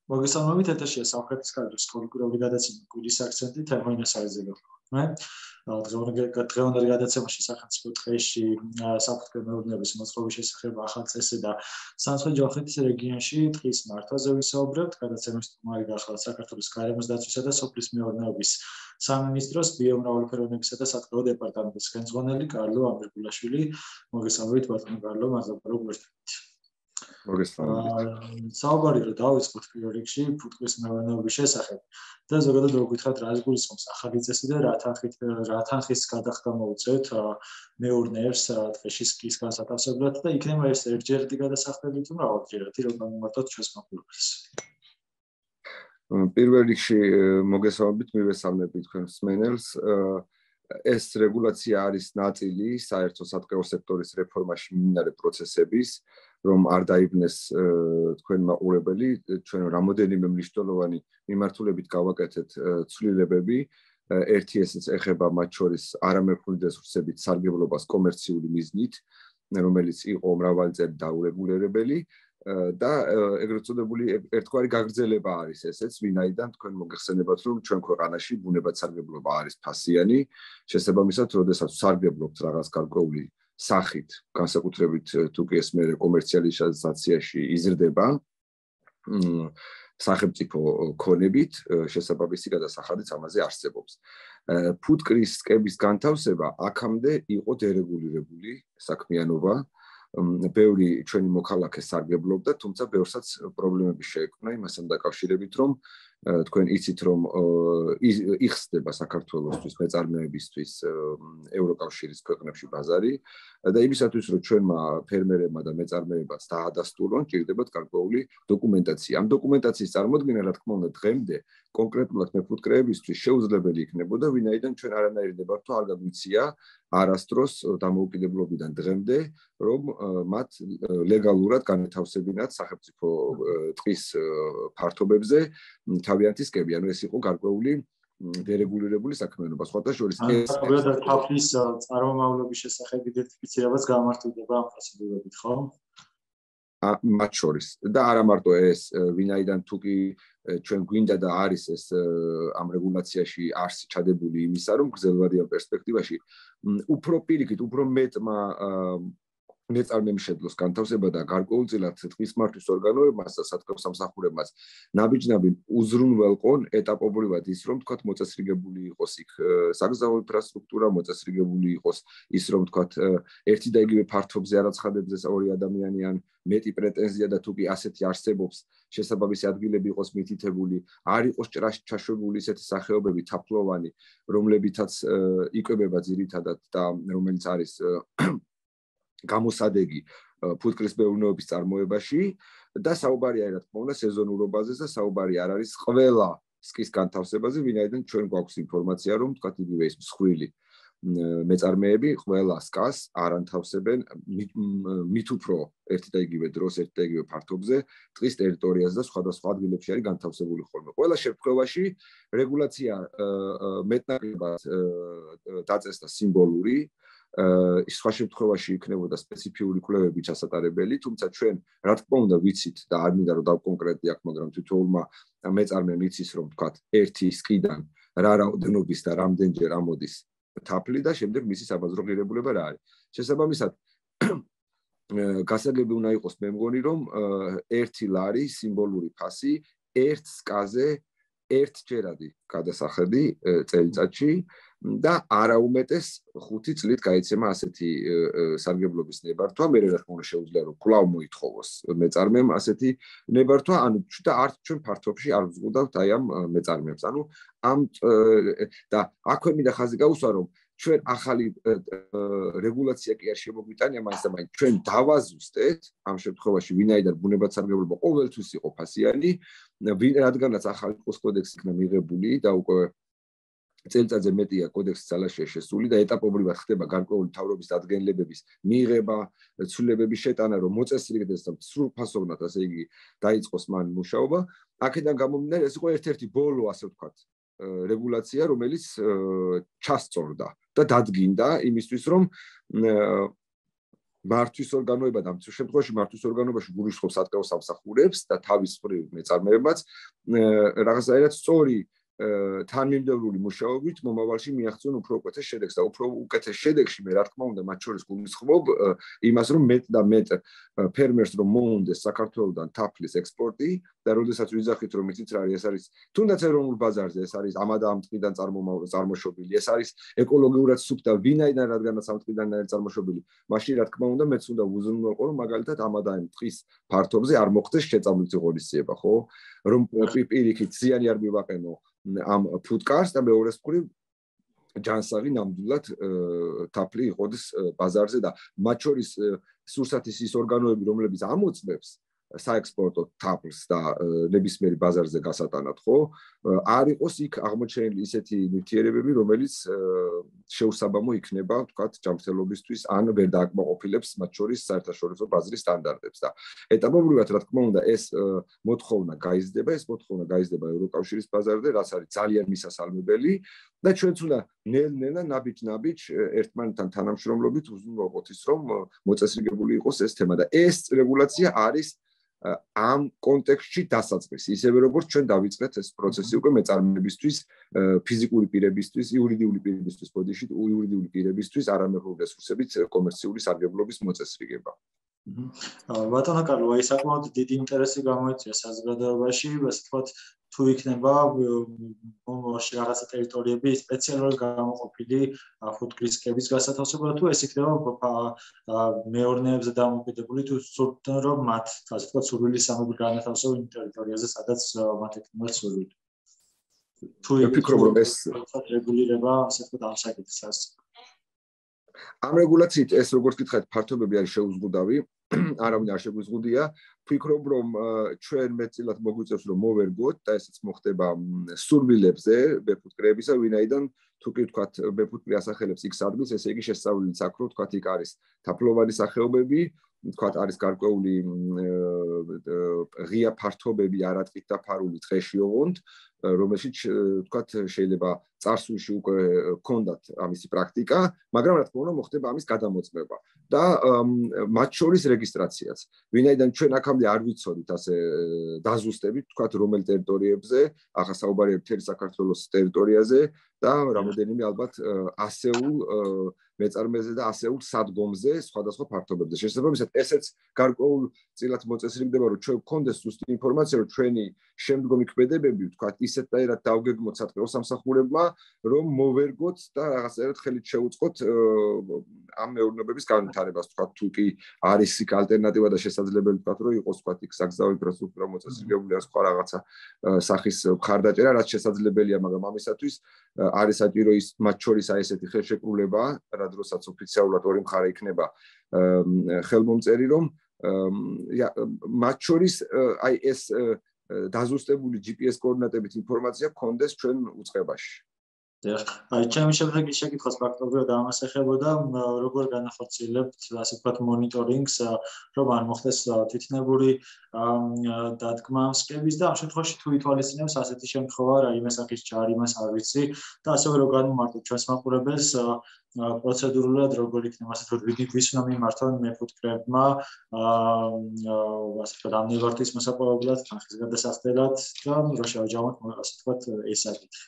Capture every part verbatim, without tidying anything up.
მოგესალმებით, ეთერშია სამხრეთის კადრის სკოლიკური გადაცემა გულის აქცენტით თემოინას არიზეგა. დღევანდელი გადაცემაში სახელმწიფო დღეში საფრთხე მეურნეობის მოწყობის შესახებ ახალ წესი და სამხრეთ-ჯავახეთის რეგიონში დღის მართვაზე ვისაუბრებთ. გადაცემის სტუმარი გახლავთ საქართველოს გარემოს დაცვისა და სოფლის მეურნეობის სამინისტროს ბიომრავალფეროვნებისა და სატყეო დეპარტამენტის ხელმძღვანელი კარლო ამირგულაშვილი. მოგესალმებით, ბატონო კარლო, მადლობა რომ გვერდით. მოგესალმებით. საუბარი რომ დავიწყოთ პირველ რიგში ფუტკრის მეურნეობის შესახებ და ზოგადად რო გითხრათ რა გულისხმობს ახალი წესი და რა თანხით რა თანხის გადახდა მოუწევთ მეურნეებს დღეში სკის განსათავსებლად და იქნება ეს ერთჯერადი გადასახდები თუ მრავალჯერადი რომ გამომართოთ ჩვენს მაყურებელს. პირველ რიგში მოგესალმებით, მივესალმებით თქვენს მსმენელს. ეს რეგულაცია არის ნაწილი საერთო სატყეო სექტორის რეფორმაში მიმდინარე პროცესების, რომ არ დაიბნეს თქვენ მაყურებელი, ჩვენ რამოდენიმე მნიშვნელოვანი მიმართულებით გავაკეთეთ ცვლილებები. ერთი ესეც ეხება მათ შორის არამერქული რესურსებით სარგებლობას კომერციული მიზნით, რომელიც იყო მრავალწელი დაურეგულირებელი და ეგრეთ წოდებული ერთგვარი გაგრძელება არის ესეც, ვინაიდან თქვენ მოგეხსენებათ, რომ ჩვენ ქვეყანაში ბუნებათსარგებლობა არის ფასიანი, შესაბამისად, როდესაც სარგებლობთ რაღაც გარკვეული სახით, განსაკუთრებით თუ კი ეს მე კომერციალიზაციაში იზრდება სახელმწიფო ქონებით, შესაბამისი გადასახადიც ამაზე არსებობს. ფუტკრის სკების განთავსება აქამდე იყო დერეგულირებული საქმიანობა. ბევრი ჩვენი მოქალაქე სარგებლობდა, თუმცა ბევრსაც პრობლემები შეექმნა იმასთან დაკავშირებით, რომ თქვენ იცით, რომ იხსნება საქართველოსთვის მეწარმეებისთვის ევროკავშირის ქვეყნებში ბაზარი და იმისათვის, რომ ჩვენმა ფერმერებმა და მეწარმეებმა დაადასტურონ, ჭირდებათ გარკვეული დოკუმენტაცია. ამ დოკუმენტაციის წარმოდგენა, რა თქმა უნდა, დღემდე კონკრეტულად მეფუტკრეებისთვის შეუძლებელი იქნებოდა, ვინაიდან ჩვენ არანაირი ნებართვა არ გაგვიცია არასდროს დამოუკიდებლობიდან დღემდე, რომ მათ ლეგალურად განეთავსებინათ სახელმწიფო ტყის ფართობებზე თავიანთი სკები, ანუ ეს იყო გარკვეული დერეგულირებული საქმიანობა. სხვათა შორის ეს თავის წარმომავლობის შესახებ იდენტიფიცირებას გამართულდება ამ პროცედურებით, ხო? მათ შორის და არა მარტო ეს, ვინაიდან თუ კი ჩვენ გვინდა და არის ეს ამ რეგულაციაში არსი ჩადებული იმისა, რომ გრძელვადიან პერსპექტივაში უფრო პირიქით, უფრო მეტმა მეწარმემ შეძლოს განთავსება და გარკვეულწილად ტყის მართვის ორგანოებმაც და სატყეო სამსახურებმაც ნაბიჯ-ნაბიჯ უზრუნველყონ ეტაპობრივად ის, რომ თქვათ მოწესრიგებული იყოს იქ საგზაო ინფრასტრუქტურა, მოწესრიგებული იყოს ის, რომ თქვათ ერთი და იგივე ფართობზე არაცხადებს ორი ადამიანი ან მეტი პრეტენზია და თუ კი ასეთი არსებობს, შესაბამისი ადგილები იყოს მითითებული, არ იყოს ჭრაში ჩაშვებული ისეთი სახეობები თაფლოვანი, რომლებითაც იკვებება ძირითადად და რომელიც არის გამოსადეგი ფუტკრის მეურნეობის წარმოებაში და საუბარი არის რა თქმა უნდა სეზონურობაზე და საუბარი არ არის ყველა სკის განთავსებაზე, ვინაიდან ჩვენ გვაქვს ინფორმაცია, რომ თქვათ იგივე ის მსხვილი მეწარმეები ყველა სკას არ ანთავსებენ მით უფრო ერთი და იგივე დროს, ერთი და იგივე ფართობზე ტყის ტერიტორიაზე და სხვადასხვა ადგილებში არის განთავსებული ხოლმე. ყველა შემთხვევაში რეგულაცია მეტნაკლებად დაწესდა სიმბოლური, სხვა შემთხვევაში იქნებოდა სპეციფიური კვლევები ჩასატარებელი, თუმცა ჩვენ რა თქმა უნდა ვიცით და არ მინდა რომ დავკონკრეტიაკ, მაგრამ თითოეულმა მეწარმემ იცის, რომ თქვათ ერთი სკიდან რა რაოდენობის და რამდენჯერ ამოდის თაფლი და შემდეგ მისი საბაზრო ღირებულება რა არის. შესაბამისად, გასაგები უნდა იყოს მე მგონი, რომ ერთი ლარი სიმბოლური ფასი ერთ სკაზე ერთჯერადი გადასახედი წელიწადში და არაუმეტეს ხუთი წლით გაიცემა ასეთი სარგებლობის ნებართვა, მე რა თქმა უნდა შეუძლია რომ კვლავ მოითხოვოს მეწარმემ ასეთი ნებართვა, ანუ და არც ჩვენ ფართობში არ ვზღუდავთ აი ამ მეწარმეებს. ანუ ამ და აქვე მინდა ხაზი გაუსვა, რომ ჩვენ ახალი რეგულაცია კი არ შემოგვიტანია, მაინც და მაინც ჩვენ დავაზუსტეთ ამ შემთხვევაში, ვინაიდან ბუნებათსარგებლობა ყოველთვის იყო ფასიანი, რადგანაც ახალი ტყის კოდექსი იქნა მიღებული და უკვე წელიწადზე მეტია კოდექსის ძალაშია შესული და ეტაპობრივად ხდება გარკვეული თავრობის დადგენილებების მიღება, ცვლილებების შეტანა, რომ მოწესრიგდეს და სრულფასოვნად, ასე იგი, დაიწყოს მან მუშაობა. აქედან გამომდინარე, ეს იყო ერთ-ერთი ბოლო, ასე ვთქვათ, რეგულაცია, რომელიც ჩასწორდა და დადგინდა იმისთვის, რომ მართვის ორგანოება და ამ შემთხვევაში მართვის ორგანოებაში გულისხმობს სატყეო სამსახურებს და თავის მხრივ მეწარმეებმაც რაღაცაირად სწორი თანმიმდევრული მუშაობით მომავალში მიაღწიონ უფრო უკეთეს შედეგს და უფრო უკეთეს შედეგში მე რა თქმა უნდა მათ შორის გულისხმობ იმას რომ მეტ და მეტ ფერმერს რომ მოუნდეს საქართველოსთან თაფლის ექსპორტი და როდესაც ვიძახით რომ იცით რა არის ეს არის თუნდაც ეროვნულ ბაზარზე ეს არის ამადა ამ ტყიდან წარმოშობილი ეს არის ეკოლოგიურად სუფთა ვინაიდან რადგანაც ამ ტყიდან არის წარმოშობილი მაშინ რა თქმა უნდა მეც უნდა ვუზრუნველყო რომ მაგალითად ამადა ამ ტყის ფართობზე არ მოხდეს შეწამლითი ღონისძიება ხო რომ პირიქით ზიანი არ მივაყენო ამ ფუდკარს და მეორეს მხრივ ჯანსაღი ნამდვილად თაფლი იყოდეს ბაზარზე და მათ შორის სურსათის ის ორგანოები რომლებიც ამოწმებს საექსპორტო თაფლს და ნებისმიერ ბაზარზე გასატანად ხო არ იყოს იქ აღმოჩენილი ისეთი ნივთიერებები რომელიც შეუსაბამო იქნება თქვათ ჯანმრთელობისთვის ან ვერ დააკმაყოფილებს მათ შორის საერთაშორისო ბაზრის სტანდარტებს და ეტაპობრივად რა თქმა უნდა ეს მოთხოვნა გაიზრდება ეს მოთხოვნა გაიზრდება ევროკავშირის ბაზარზე რაც არის ძალიან მისასალმებელი და ჩვენც უნდა ნელ-ნელა ნაბიჯ-ნაბიჯ ერთმანეთთან თანამშრომლობით უზრუნველყოთ ის რომ მოწესრიგებული იყოს ეს თემა და ეს რეგულაცია არის ამ კონტექსტში დასაწყისი ისევე როგორც ჩვენ დავიწყეთ ეს პროცესი უკვე მეწარმეებისთვის ფიზიკური პირებისთვის იურიდიული პირებისთვის ბოდიში იურიდიული პირებისთვის არამეფობ რესურსებით კომერციული სარგებლობის მოწესრიგება ბატონო კარლო აი საკმაოდ დიდი ინტერესი გამოიწვია საზოგადოებაში ასე ვთქვათ თუ იქნება მომავალში რაღაცა ტერიტორიები სპეციალურად გამოყოფილი ფუდკრისკების გასათავსებლად თუ ეს იქნება მეურნეებზე დამოკიდებული თუ სურდნენ რომ მათ ასე ვთქვათ სურვილი სამოբილო განათავსებენ ტერიტორიაზე სადაც მათ ექნება სურვილი თუ ვფიქრობ რომ ეს რეგულირება ასე ვთქვათ ამ საკითხს ამ რეგულაციით ეს როგორც გითხარით ფართობები არის შეუზღუდავი არავინ არ შეგვიზღუდია ვფიქრობ რომ ჩვენ მეტწილად მოგვიწევს რომ მოვერგოთ და ესეც მოხდება სურვილებზე ბეფუტკრეებისა ვინაიდან თუ კი ვთქვათ ბეფუტკრი ასახელებს იქ ადგილს ესე იგი შესწავლილიც აქ რომ ვთქვათ იქ არის თაფლოვანი სახეობები ვთქვათ არის გარკვეული ღია ფართობები არატყით დაფარული ტყეში ოღონდ რომელშიც ვთქვათ შეიძლება წარსულში უკვე ჰქონდათ ამისი პრაქტიკა მაგრამ რა თქმა უნდა მოხდება ამის გადამოწმება და მათ შორის რეგისტრაციაც ვინაიდან ჩვენ აქამდე არ ვიცოდით ასე დაზუსტებით ვთქვათ რომელ ტერიტორიებზე ახლა საუბარია მთელი საქართველოს ტერიტორიაზე და რამოდენიმე ალბათ ასეულ მეწარმეზე და ასეულ სადგომზე სხვადასხვა ფართობებზე შესაბამისად ესეც გარკვეულ წილად მოწესრიგდება რომ ჩვენ გქონდეს ზუსტი ინფორმაცია რომ ჩვენი შემდგომი ქმედებები ვთქვათ ისეთაირად დავგეგმოთ სატყეო სამსახურებმა რომ მოვერგოთ და რაღაცაირად ხელით შეუწყოთ ამ მეურნეობების განვითარებას ვთქვათ თუ კი არის იქ ალტერნატივა და შესაძლებელი ვთქვათ რომ იყოს ვთქვათ იქ საგზაო ინფრასტრუქტურა მოწესრიგებული ან სხვა რაღაცა სახის მხარდაჭერა რაც შესაძლებელია მაგრამ ამისათვის არის საჭირო ის მათ შორის აი ესეთი ხელშეკრულება რა დროსაც ოფიციალურად ორი მხარე იქნება ხელმომწერი რომ მათ შორის აი ეს დაზუსტებული ჯი პი ეს კოორდინატებით ინფორმაცია გქონდეს ჩვენ უწყებაში. აი ჩემი შემდეგი შეკითხვაც პრაქტიკულად ამას ეხებოდა როგორ განახორციელებთ ასე ვთქვათ მონიტორინგს რომ არ მოხდეს თვითნებური დადგმა სკემის და ამ შემთხვევაში თუ ითვალისწინებს ასეთი შემთხვევა რა იმას აქის ჯარი იმას არ ვიცი და ასევე რომ განმარტოთ ჩვენს მაყურებელს პროცედურულად როგორ იქნება ასე რომ ვის უნდა მიმართონ მეფუტკრეებმა ასე ვთქვათ ამ ნებართვის მოსაპოვებლად თანხის გადასახდელად და რა შევაჯამოთ ასე ვთქვათ ეს საკითხი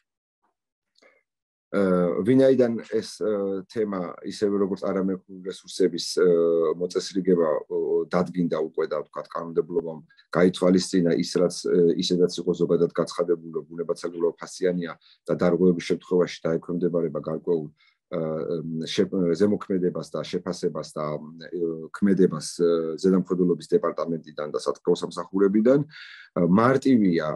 ვინაიდან ეს თემა ისევე როგორც არამეფობ რესურსების მოწესრიგება დადგინდა უკვე და ვთქვათ კანონმდებლობამ გაითვალისწინა ის რაც ისედაც იყო ზოგადად გაცხადებული ბუნებაცალულო ფასიანია და დარღვევების შემთხვევაში დაექვემდებარება გარკვეულ ზემოქმედებას და შეფასებას და ქმედებას ზედამხედველობის დეპარტამენტიდან და სატყეო სამსახურებიდან მარტივია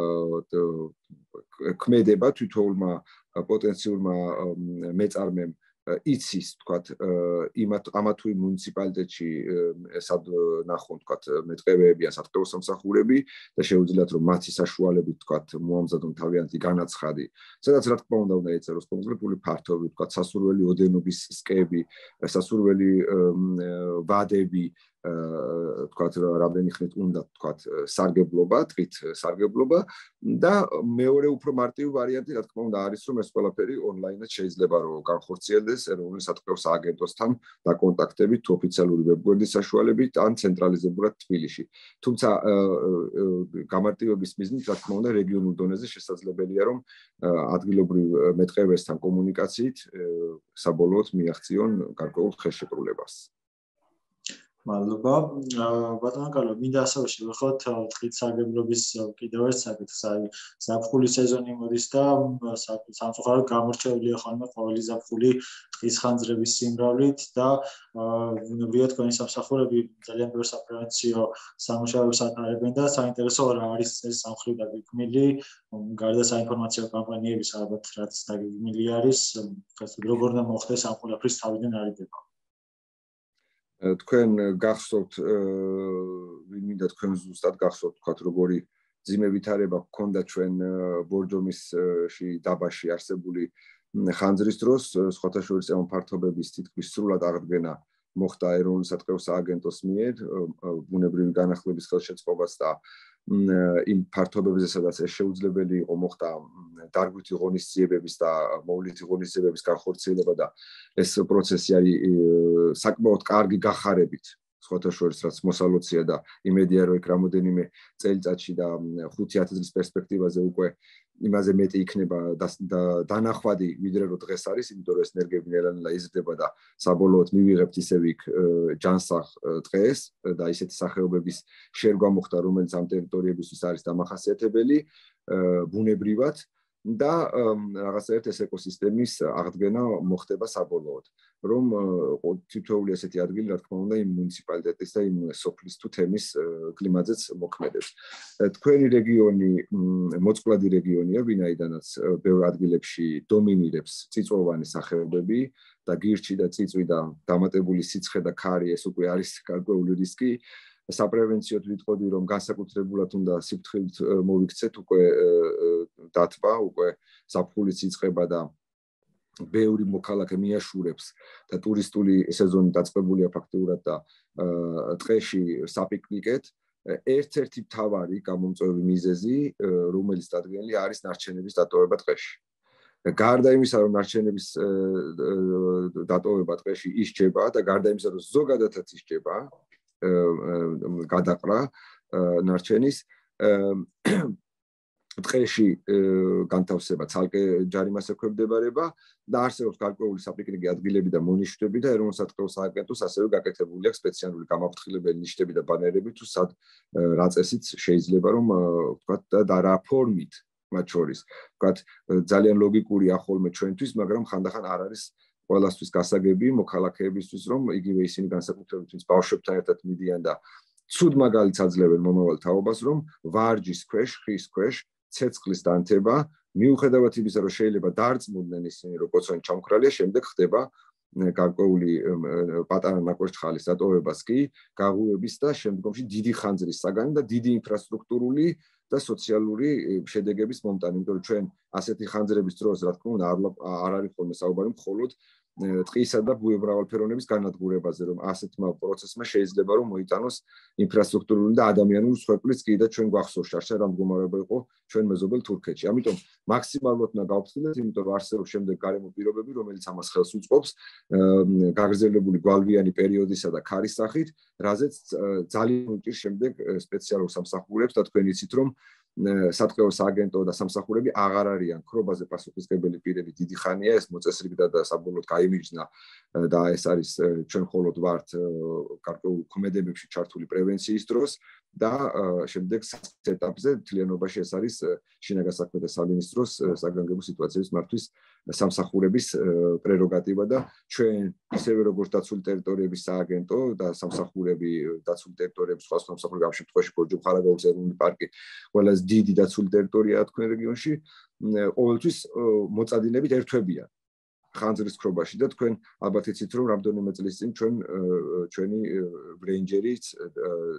ქმედება თითოეულმა პოტენციურმა მეწარმემ იცის ვთქვათ იმათ ამა თუ იმ მუნიციპალიტეტში სად ნახონ ვთქვათ მეტყევეები ან სატყეო სამსახურები და შეუძლიათ რომ მათი საშუალებით ვთქვათ მოამზადონ თავიანთი განაცხადი სადაც რა თქმა უნდა უნდა ეწეროს კონკრეტული ფართობი ვთქვათ სასურველი ოდენობის სკები სასურველი ვადები თქვათ რამდენი ხნით უნდა თქვათ სარგებლობა, თვით სარგებლობა და მეორე უფრო მარტივი ვარიანტი რა თქმა უნდა არის რომ ეს ყველაფერი ონლაინად შეიძლება რომ განხორციელდეს ეროვნული სატყეო სააგენტოსთან დაკონტაქტებით თუ ოფიციალური ვებგვერდის საშუალებით ან ცენტრალიზებურად თბილისში. თუმცა გამარტივების მიზნით რა თქმა უნდა რეგიონულ დონეზე შესაძლებელია რომ ადგილობრივ მეტყევესთან კომუნიკაციით საბოლოოდ მიაღწიონ გარკვეულ ხელშეკრულებას. მადლობა. ბატონო კარლო, მინდა ასევე შევეხოთ თვით სარგებლობის კიდევ ერთ საკითხს, აი ზაფხულის სეზონი მოდის და სამწუხაროდ გამორჩეულია ხოლმე ყოველი ზაფხული ტყის ხანძრების სიმრავლით და ბუნებრივია თქვენი სამსახურები ძალიან ბევრ საპრევენციო სამუშაოებს ატარებენ და საინტერესო რა არის ეს სამხრივ დაგეგმილი გარდა საინფორმაციო კამპანიების ალბათ რაც დაგეგმილი არის, როგორ უნდა მოხდეს ამ ყველაფრის თავიდან არიდება. თქვენ გახსოვთ ვინ მინდა თქვენ ზუსტად გახსოვთ თქვათ როგორი ძიმე ვითარება გქონდა ჩვენ ბორჯომისში დაბაში არსებული ხანძრის დროს სხვათა შორის ამ ფართობების თითქმის სრულად აღდგენა მოხდა ეროვნული სატყეო სააგენტოს მიერ ბუნებრივი განახლების ხელშეწყობას და იმ ფართობებზე სადაც ეს შეუძლებელი იყო მოხდა დარგვითი ღონისძიებების და მოვლითი ღონისძიებების განხორციელება და ეს პროცესი არის საკმაოდ კარგი გახარებით სხვათა შორის რაც მოსალოცია და იმედია რომ იქ რამოდენიმე წელიწადში და ხუთი ათი წლის პერსპექტივაზე უკვე იმაზე მეტი იქნება დანახვადი ვიდრე რომ დღეს არის, იმიტომ რომ ეს ენერგიები ნელა-ნელა იზრდება და საბოლოოდ მივიღებთ ისევ იქ ჯანსაღ დღეს და ისეთი სახეობების შერგვა მოხდა, რომელიც ამ ტერიტორიებისთვის არის დამახასიათებელი ბუნებრივად და რაღაცაერთ ეს ეკოსისტემის აღდგენა მოხდება საბოლოოდ. რომ თითოეული ესეთი ადგილი, რა თქმა უნდა, იმ მუნიციპალიტეტის და იმ სოფლის თუ თემის კლიმატზეც მოქმედებს. თქვენი რეგიონი მოწყვლადი რეგიონია, ვინაიდანაც ბევრ ადგილებში დომინირებს წიწვოვანი სახეობები და გირჩი და წიწვი და დამატებული სიცხე და ქარი ეს უკვე არის გარკვეული რისკი. საპრევენციოდ ვიტყოდი რომ განსაკუთრებულად უნდა სიფრთხილით მოვიქცეთ უკვე დათბა, უკვე ზაფხულიც იწყება და ბევრი მოქალაქე მიაშურებს და ტურისტული სეზონი დაწყებულია ფაქტიურად და ტყეში საპიკნიკეთ. ერთ-ერთი მთავარი გამომწვევი მიზეზი, რომელიც დადგენილია არის ნარჩენების დატოვება ტყეში. გარდა იმისა, რომ ნარჩენების დატოვება ტყეში ისჯება და გარდა იმისა, რომ ზოგადადაც ისჯება გადაყრა ნარჩენის ტყეში განთავსება ცალკე ჯარიმას ექვემდებარება და არსებობს გარკვეული საპიკნიკე ადგილები და მონიშნები და ეროვნულ სატყეო სააგენტოს ასევე გაკეთებული აქვს სპეციალური გამაფრთხილებელი ნიშნები და ბანერები თუ სად რა წესით შეიძლება რომ ვთქვათ და რა ფორმით მათ შორის ვთქვათ ძალიან ლოგიკური ახოლმე ჩვენთვის, მაგრამ ხანდახან არ არის ყველასთვის გასაგები მოქალაქეებისთვის რომ იგივე ისინი განსაკუთრებით ვინც ბავშვებთან ერთად მიდიან და ცუდ მაგალითს აძლევენ მომავალ თაობას რომ ვარჯის ქვეშ, ხის ქვეშ ცეცხლის დანთება მიუხედავად იმისა რომ შეიძლება დარწმუნდნენ ისინი რომ კოცონი ჩამქრალია, შემდეგ ხდება გარკვეული პატარა ნაკვერცხალის დატოვებას კი გაღუების და შემდგომში დიდი ხანძრის საგანი და დიდი ინფრასტრუქტურული და სოციალური შედეგების მომტანი, იმიტომ რომ ჩვენ ასეთი ხანძრების დროს რა თქმა უნდა არ არის ხოლმე საუბარი მხოლოდ ტყისა და ბუნებრივი განადგურებაზე, რომ ასეთმა პროცესმა შეიძლება რომ მოიტანოს ინფრასტრუქტურული და ადამიანური სხვეპლიც კი და ჩვენ გვახსოვს შარშა რა მდგომარეობა იყო ჩვენ მეზობელ თურქეთში. ამიტომ მაქსიმალურად უნდა გავფრთხილდეთ, იმიტომ რომ არსებობს შემდეგ გარემო პირობები, რომელიც ამას ხელს უწყობს გაგრძელებული გვალვიანი პერიოდისა და ქარის სახით, რაზეც ძალიან უჭირს შემდეგ სპეციალურ სამსახურებს და თქვენ იცით რომ სატყეო სააგენტო და სამსახურები აღარ არიან ქრობაზე პასუხისმგებელი პირები დიდი ხანია ეს მოწესრიგდა და საბოლოოდ გაიმიჯნა და ეს არის ჩვენ მხოლოდ ვართ გარკვეულ ქმედებებში ჩართული პრევენციის დროს და შემდეგ ეტაპზე თლიანობაში ეს არის შინაგან საქმეთა სამინისტროს საგანგებო სიტუაციების მართვის სამსახურების პრეროგატივა და ჩვენ ისევე როგორც დაცული ტერიტორიების სააგენტო და სამსახურები დაცული ტერიტორიების სხვა სამსახურები ამ შემთხვევაში ბორჯომხარაგაულის ეროვნული პარკი ყველაზე დიდი დაცული ტერიტორიაა თქვენ რეგიონში ყოველთვის მოწადინებით ერთვებიან ხანძრის ქრობაში და თქვენ ალბათ იცით რომ რამდენიმე წლის წინ ჩვენ ჩვენი რეინჯერიც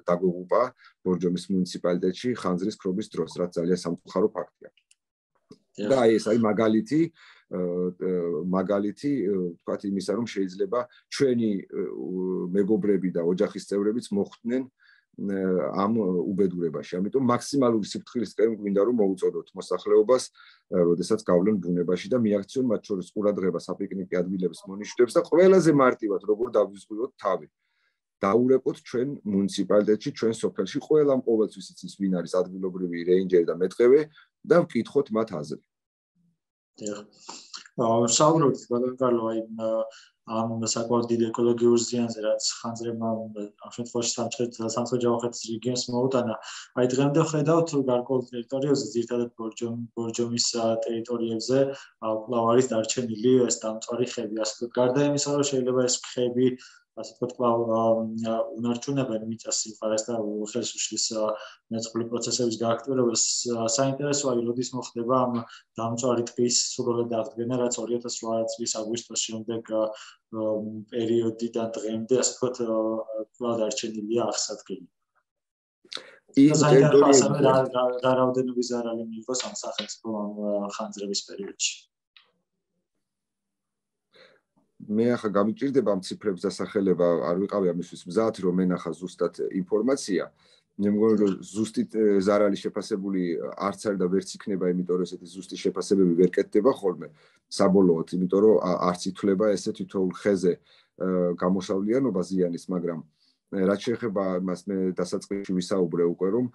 დაგუღუპა ბორჯომის მუნიციპალიტეტში ხანძრის ქრობის დროს რაც ძალიან სამწუხარო ფაქტია. და ეს არის მაგალითი მაგალითი თქვათ იმისა, რომ შეიძლება ჩვენი მეგობრები და ოჯახის წევრებიც მოხვდნენ ამ უბედურებაში. ამიტომ მაქსიმალური სიფრთხილისკენ გვინდა რომ მოუწოდოთ მოსახლეობას, როდესაც გავლენ ბუნებაში და მიაქციონ მათ შორის ყურადღება საპიკნიკე ადგილების მონიშნვებს და ყველაზე მარტივად როგორ დავიზღვიოთ თავი. დაურეკოთ ჩვენ მუნიციპალიტეტში, ჩვენ სოფელში ყველამ ყოველთვის იცის ვინ არის ადგილობრივი რეინჯერი და მეტყევე და ვკითხოთ მათ აზრი. საუბრობთ ბატონ კარლო აი ამ საკმაოდ დიდ ეკოლოგიურ ზიანზე რაც ხანძრებმა ამ შემთხვევაში სამხრეთ-ჯავახეთის რეგიონს მოუტანა. აი დღემდე ხედავთ გარკვეულ ტერიტორიებზე, ძირითადად ბორჯომის ტერიტორიებზე კვლავ არის დარჩენილი ეს დამწვარი ხეები. ასე ვთქვათ, გარდა იმისა, რომ შეიძლება ეს ხეები ასე ვთქვათ, კვლავ უნარჩუნებენ მიწას სიმყარეს და ხელს უშლის მეწყრული პროცესების გააქტიურებას. საინტერესოა, როდის მოხდება ამ დამწვარი ტყის სრულად აღდგენა, რაც ორი ათას რვა წლის აგვისტოს შემდეგ პერიოდიდან დღემდე ასე ვთქვათ, კვლავ დარჩენილია აღსადგენი. იმ ტერიტორიებზე რა რაოდენობის ზარალი მიიღო სახელმწიფომ ამ ხანძრების პერიოდში. მე ახლა გამიჭირდება ამ ციფრებს დასახელება, არ ვიყავი ამისთვის მზად, რომ მენახა ზუსტად ინფორმაცია. მე მგონი რომ ზუსტი ზარალი შეფასებული არც არის და ვერც იქნება, იმიტომ რომ ესეთი ზუსტი შეფასებები ვერ კეთდება ხოლმე საბოლოოდ, იმიტომ რომ არც ითვლება ესე თითოეულ ხეზე გამოსავლიანობა ზიანის, მაგრამ რაც შეეხება მას მე დასაწყისში ვისაუბრე უკვე რომ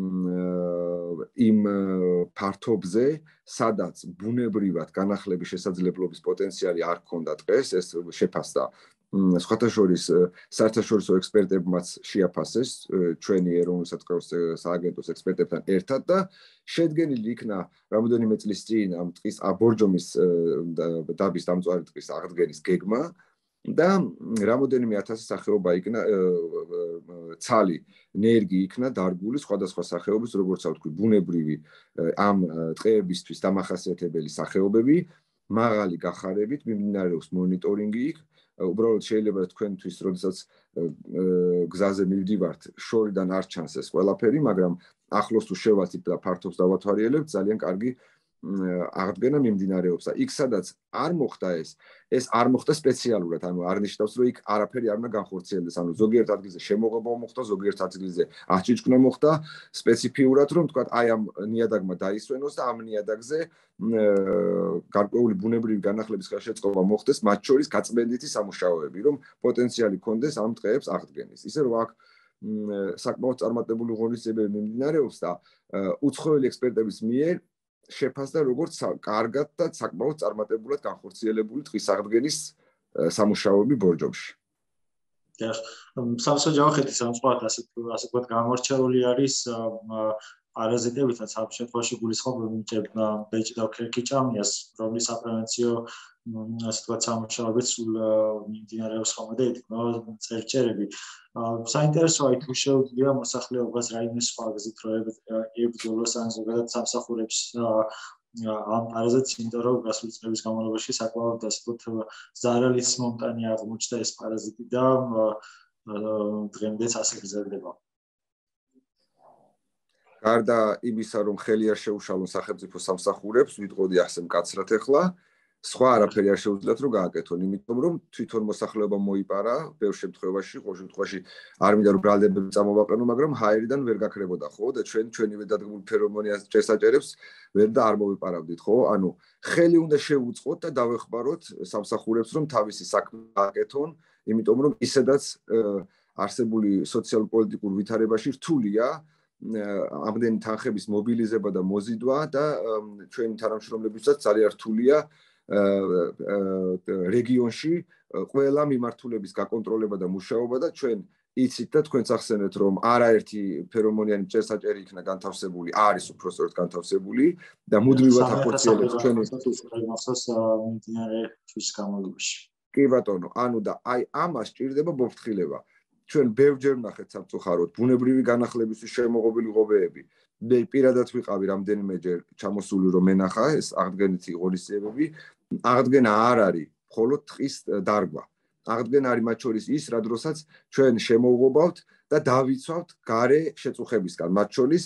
იმ ფართობზე, სადაც ბუნებრივად განახლების შესაძლებლობის პოტენციალი არ ჰქონდა დღეს, ეს შეფასდა სხვათა შორის საერთაშორისო ექსპერტებმაც შეაფასეს ჩვენი ეროვნული სააგენტოს ექსპერტებთან ერთად და შედგენილი იქნა რამოდენიმე წლის წინ ამ ტყის ბორჯომის დაბის დამწვარი ტყის აღდგენის გეგმა და რამოდენიმე ათასი სახეობა იქნა ცალი ნერგი იქნა დარგული სხვადასხვა სახეობის, როგორც ვთქვი, ბუნებრივი ამ ტყეებისთვის დამახასიათებელი სახეობები, მაღალი გახარებით მიმდინარეობს მონიტორინგი იქ. უბრალოდ შეიძლება თქვენთვის, როდესაც გზაზე მივდივართ, შორიდან არ ჩანს ეს ყველაფერი, მაგრამ ახლოს თუ შევასით და ფართობს დავათვალიერებთ, ძალიან კარგი აღდგენა მიმდინარეობს და იქ სადაც არ მოხდა ეს, ეს არ მოხდა სპეციალურად, ანუ არ ნიშნავს, რომ იქ არაფერი არ უნდა განხორციელდეს, ანუ ზოგიერთ ადგილზე შემოღება მოხდა, ზოგიერთ ადგილზე აღჭიჭკნა მოხდა, სპეციფიურად რომ თქვა, აი ამ ნიადაგმა დაისვენოს და ამ ნიადაგზე გარკვეული ბუნებრივი განახლების ხელშეწყობა მოხდეს, მათ შორის გაწმენდითი სამუშაოები, რომ პოტენციალი ქონდეს ამ ტყეებს აღდგენის. ისე რომ აქ საკმაოდ წარმატებული ღონისძიებები მიმდინარეობს და უცხოელი ექსპერტების მიერ შეფასდა როგორც კარგად და საკმაოდ წარმატებულად განხორციელებული ტყის აღდგენის სამუშაოები ბორჯომში. სამსო-ჯავახეთის სამწუხაროდ ასე ასე ვთქვათ გამორჩეული არის პარაზიტებითაც ამ შემთხვევაში გულისხმობ ბეჭი და ქერქიჭამიას, რომლის საპრევენციო ასე ვთქვათ სამუშაოებიც სულ მიმდინარეობს ხოლმე და ეთქმა წერჭერები. საინტერესოა თუ შეუძლია მოსახლეობას რაიმე სხვა გზით რო ებრძოლოს ან ზოგადად სამსახურებს ამ პარაზიტს, იმიტომ რომ გასული წლების განმავლობაში საკმაოდ ასე ვთქვათ ზარალის მომტანი აღმოჩნდა ეს პარაზიტი და დღემდეც ასე გრძელდება. გარდა იმისა, რომ ხელი არ შეუშალონ სახელმწიფო სამსახურებს, ვიტყოდი ასე მკაცრად ახლა, სხვა არაფერი არ შეუძლიათ რომ გააკეთონ, იმიტომ რომ თვითონ მოსახლეობა მოიპარა, ბევრ შემთხვევაში, ყოველ შემთხვევაში არ მინდა რომ ბრალდებები წამოვაყენო, მაგრამ ჰაერიდან ვერ გაქრებოდა, ხო? და ჩვენ ჩვენივე დადგმულ ფერომონიას ჭესაჭერებს ვერ და არ მოვიპარავდით, ხო? ანუ ხელი უნდა შევუწყოთ და დავეხმაროთ სამსახურებს, რომ თავისი საქმე გააკეთონ, იმიტომ რომ ისედაც არსებული სოციალურ-პოლიტიკურ ვითარებაში რთულია ამდენი თანხების მობილიზება და მოზიდვა და ჩვენი თანამშრომლებისაც ძალიან რთულია რეგიონში ყველა მიმართულების გაკონტროლება და მუშაობა და ჩვენ იცით და თქვენც ახსენეთ რომ არაერთი ფერომონიანი ჭესაჭერი იქნა განთავსებული, არის უпростоრად განთავსებული და მუდმივად ახორციელებს ჩვენი მახსოვს მიმდინარე თვის განმავლობაში. კი ბატონო, ანუ და აი ამას ჭირდება მოფრთხილება. ჩვენ ბევრჯერ ვნახეთ სამწუხაროდ ბუნებრივი განახლებისთვის შემოღობილი ღობეები. მე პირადად ვიყავი რამდენიმეჯერ ჩამოსული რომ მენახა ეს აღდგენითი ღონისძიებები. აღდგენა არ არის მხოლოდ ტყის დარგვა. აღდგენა არის მათ შორის ის, რა დროსაც ჩვენ შემოვღობავთ და დავიცვავთ გარე შეწუხებისგან, მათ შორის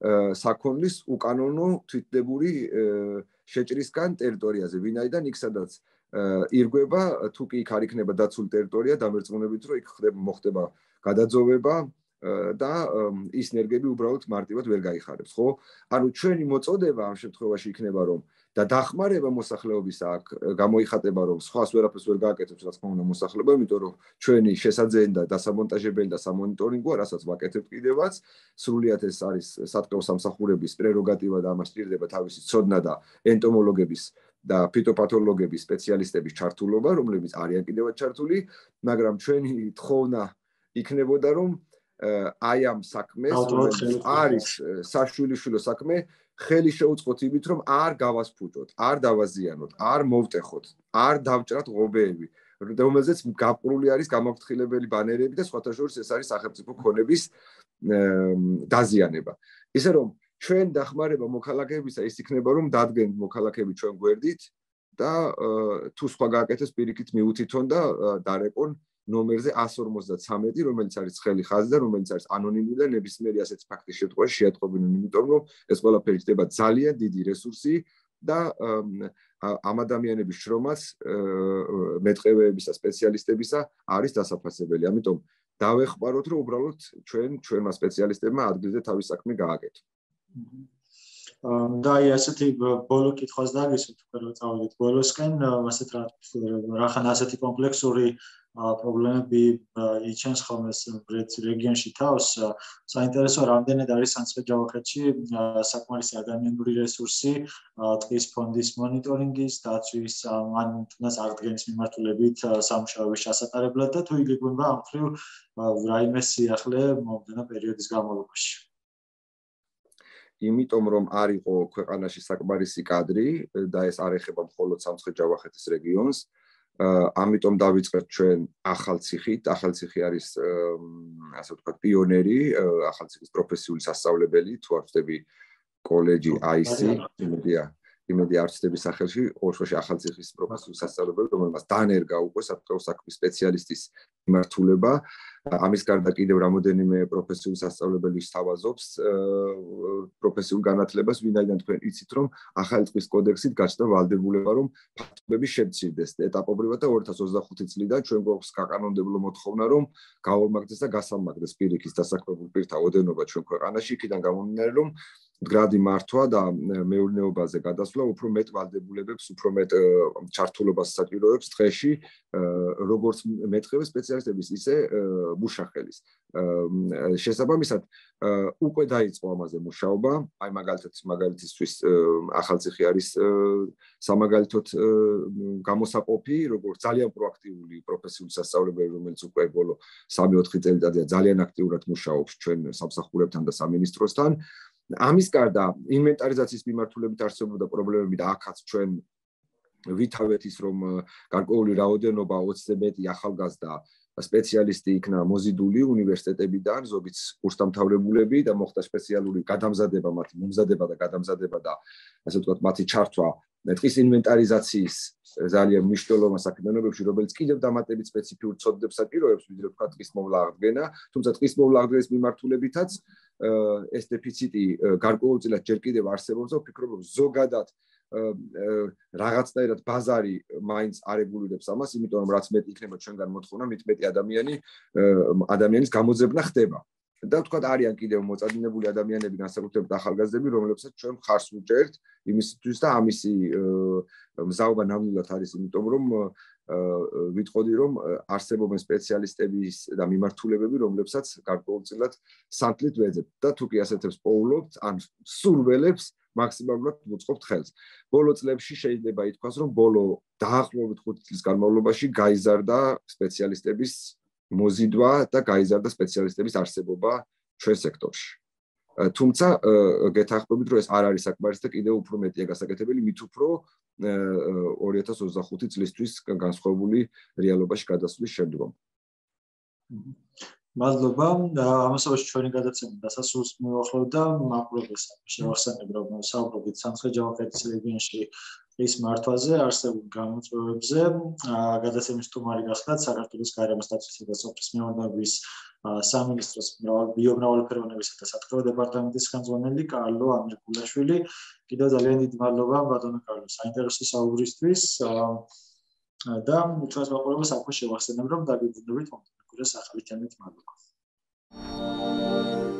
საქონლის უკანონო თვითდებური შეჭრისგან ტერიტორიაზე, ვინაიდან იქ სადაც ირგვება, თუ კი იქ არ იქნება დაცული ტერიტორია, დამერწმუნებით რომ იქ ხდება მოხდება გადაძოვება და ის ნერგები უბრალოდ მარტივად ვერ გაიხარებს, ხო? ანუ ჩვენი მოწოდება ამ შემთხვევაში იქნება რომ და დახმარება მოსახლეობის აქ გამოიხატება რომ სხვას ვერაფერს ვერ გააკეთებს რა თქმა უნდა მოსახლეობა, იმიტომ რომ ჩვენი შესაძენი და დასამონტაჟებელი და სამონიტორინგო, რასაც ვაკეთებთ კიდევაც, სრულიად ეს არის სატყეო სამსახურების პრეროგატივა და ამას სჭირდება თავისი ცოდნა და ენტომოლოგების და ფიტოპათოლოგების სპეციალისტების ჩართულობა, რომლებიც არიან კიდევაც ჩართული, მაგრამ ჩვენი თხოვნა იქნებოდა რომ აი ამ საქმეს, რომელიც არის საშვილიშვილო საქმე, ხელი შეუწყოთ იმით, რომ არ გავასფუჭოთ, არ დავაზიანოთ, არ მოვტეხოთ, არ დავჭრათ ღობეები, რომელზეც გაპყრული არის გამაფრთხილებელი ბანერები და სხვათა შორის ეს არის სახელმწიფო ქონების დაზიანება. ისე რომ ჩვენ დახმარება მოქალაქეებისა ის იქნება რომ დადგენთ მოქალაქეები ჩვენ გვერდით და თუ სხვა გააკეთეს პირიქით მიუთითონ და დარეკონ ნომერზე ათს ორმოცდათრამეტი, რომელიც არის ცხელი ხაზი და რომელიც არის ანონიმური და ნებისმიერი ასეთი ფაქტის შემთხვევაში შეატყობინონ, იმიტომ რომ ეს ყველაფერი ხდება ძალიან დიდი რესურსი და ამ ადამიანების შრომაც მეტყევეებისა, სპეციალისტებისა არის დასაფასებელი. ამიტომ დავეხმაროთ, რომ უბრალოდ ჩვენ ჩვენმა სპეციალისტებმა ადგილზე თავის საქმე გააკეთოთ. და აი ასეთი ბოლო კითხვას დაგისვით, უკვე რომ წავიდეთ ბოლოსკენ, ასეთ რახან ასეთი კომპლექსური პრობლემები იჩენს ხოლმე რეგიონში თავს, საინტერესოა რამდენად არის სამცხე-ჯავახეთში საკმარისი ადამიანური რესურსი ტყის ფონდის მონიტორინგის, დაცვის ან თუნდაც აღდგენის მიმართულებით სამუშაოების ჩასატარებლად და თუ იგეგმება ამ მხრივ რაიმე სიახლე მომდევნო პერიოდის განმავლობაში. იმიტომ რომ არ იყო ქვეყანაში საკმარისი კადრი და ეს არ ეხება მხოლოდ სამცხე-ჯავახეთის რეგიონს, ამიტომ დავიწყეთ ჩვენ ახალციხით. ახალციხი არის ასე ვთქვათ პიონერი, ახალციხის პროფესიული სასწავლებელი, თუ არ ვწდები კოლეჯი აისი, იმედია იმედი არ ვწდები სახელში, ოშოში ახალციხის პროფესიული სასწავლებელი, რომელმაც დანერგა უკვე სატყეო საქმის სპეციალისტის მიმართულება. ამის გარდა კიდევ რამოდენიმე პროფესიული სასწავლებელი სთავაზობს პროფესიულ განათლებას, ვინაიდან თქვენ იცით რომ ახალი წყლის კოდექსით გაჩნდა ვალდებულება რომ ფაქტობები შემცირდეს ეტაპობრივად და ორი ათას ოცდახუთი წლიდან ჩვენ გვაქვს საკანონმდებლო მოთხოვნა რომ გაორმაგდეს და გასამაგდეს პირიქით დასაქმებულ პირთა ოდენობა ჩვენ ქვეყანაში, იქიდან გამომდინარე რომ მდგრადი მართვა და მეურნეობაზე გადასვლა უფრო მეტ ვალდებულებებს, უფრო მეტ ჩართულობას საჭიროებს დღეში, როგორც მეტყევე სპეციალისტების, ისე მუშახელის. შესაბამისად, უკვე დაიწყო ამაზე მუშაობა, აი მაგალითად, მაგალითისთვის ახალციხი არის სამაგალითოდ გამოსაყოფი, როგორც ძალიან პროაქტიული პროფესიული სასწავლებელი, რომელიც უკვე ბოლო სამი ოთხი წელიწადია ძალიან აქტიურად მუშაობს ჩვენ სამსახურებთან და სამინისტროსთან. ამის გარდა ინვენტარიზაციის მიმართულებით არსებობდა პრობლემები და აქაც ჩვენ ვითავეთ ის რომ გარკვეული რაოდენობა ოცზე მეტი ახალგაზრდა სპეციალისტი იქნა მოზიდული უნივერსიტეტებიდან, ზოგიც კურსდამთავრებულები და მოხდა სპეციალური გადამზადება, მათი მომზადება და გადამზადება და ასე ვთქვათ, მათი ჩართვა ტყის ინვენტარიზაციის ძალიან მნიშვნელოვან საქმიანობებში, რომელიც კიდევ დამატებით სპეციფიურ ცოდნებს საჭიროებს, ვიდრე ვთქვათ ტყის მოვლა აღდგენა, თუმცა ტყის მოვლა აღდგენის მიმართულებითაც ეს დეფიციტი გარკვეულწილად ჯერ კიდევ არსებობს და ვფიქრობ, რომ ზოგადად რაღაცნაირად ბაზარი მაინც არეგულირებს ამას, იმიტომ რომ რაც მეტი იქნება ჩვენგან მოთხოვნა, მით მეტი ადამიანი ადამიანის გამოძებნა ხდება. და ვთქვათ, არიან კიდევ მოწადინებული ადამიანები, განსაკუთრებით ახალგაზრდები, რომლებსაც ჩვენ მხარს ვუჭერთ იმისათვის და ამისი მზაობა ნამდვილად არის, იმიტომ რომ ვიტყოდი რომ არსებობენ სპეციალისტების და მიმართულებები, რომლებსაც გარკვეულწილად სანთლით ვეძებთ და თუ კი ასეთებს პოულობთ, ან სურველებს მაქსიმალურად ვუწყობთ ხელს. ბოლო წლებში შეიძლება ითქვას, რომ ბოლო დაახლოებით ხუთი წლის განმავლობაში გაიზარდა სპეციალისტების მოზიდვა და გაიზარდა სპეციალისტების არსებობა ჩვენ სექტორში. თუმცა გეთანხმებით, რომ ეს არ არის საკმარისი და კიდევ უფრო მეტია გასაკეთებელი, მით უფრო ორი ათას ოცდახუთი წლისთვის განსხვავებული რეალობაში გადასვლის შემდგომ. მადლობა. ამასობაში ჩვენი გადაცემა დასასრულს მივახლოვდა მაყურებელს. შევახსენებ, რომ საუბრობთ სამხრეთ-ჯავახეთის რეგიონში ტყის მართვაზე, არსებულ გამოწვევებზე. გადაცემის სტუმარი გახლდათ საქართველოს გარემოს დაცვისა და სოფლის მეურნეობის სამინისტროს ბიომრავალფეროვნებისა და სათბურებო დეპარტამენტის ხელმძღვანელი კარლო ამირკულაშვილი. კიდევ ძალიან დიდი მადლობა ბატონო კარლო საინტერესო საუბრისთვის. და ჩვენს მაყურებელს აქვე შევახსენებ, რომ დაგიბრუნდებით მომდევნო კვირას ახალი თემით. მადლობა.